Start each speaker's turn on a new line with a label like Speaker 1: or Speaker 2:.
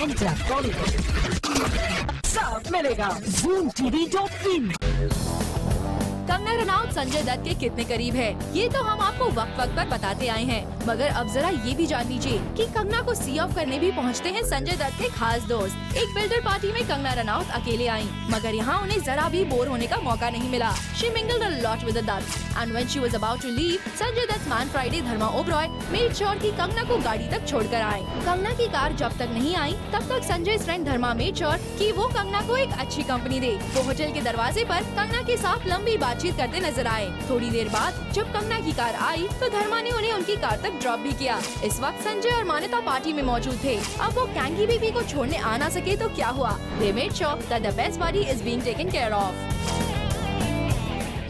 Speaker 1: Enter Bollywood सब मिलेगा ZoomTV.in।
Speaker 2: Kangana Ranaut Sanjay Dutt के कितने करीब है, ये तो हम आपको वक्त वक्त पर बताते आए हैं, मगर अब जरा ये भी जान लीजिए कि कंगना को सी ऑफ करने भी पहुंचते हैं संजय दत्त के खास दोस्त। एक बिल्डर पार्टी में कंगना रनौत अकेले आईं, मगर यहाँ उन्हें जरा भी बोर होने का मौका नहीं मिला। She mingled a lot with the Dutts, and when she was about to leave, Sanjay Dutt man Friday Dharma Oberoi made sure कि कंगना को गाड़ी तक छोड़कर आए। कंगना की कार जब तक नहीं आई तब तक Sanjay friend Dharma made sure कि वो कंगना को एक अच्छी कंपनी दे। वो होटल के दरवाजे पर कंगना के साथ लंबी बातचीत करते नजर आए। थोड़ी देर बाद जब कंगना की कार आई तो धर्मा ने उन्हें उनकी कार तक ड्रॉप भी किया। इस वक्त संजय और मान्यता पार्टी में मौजूद थे। अब वो कैंगी बीबी को छोड़ने आ ना सके तो क्या हुआ? They made sure that the best buddy is being taken care of.